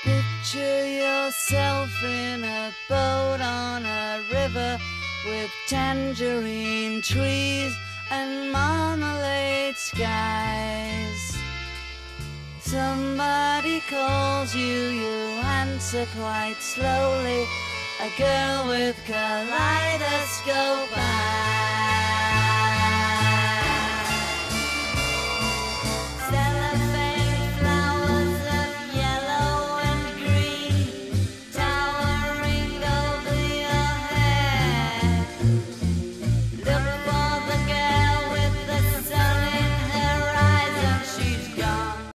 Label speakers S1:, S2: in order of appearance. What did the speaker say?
S1: Picture yourself in a boat on a river with tangerine trees and marmalade skies. Somebody calls you, you answer quite slowly. A girl with kaleidoscope eyes.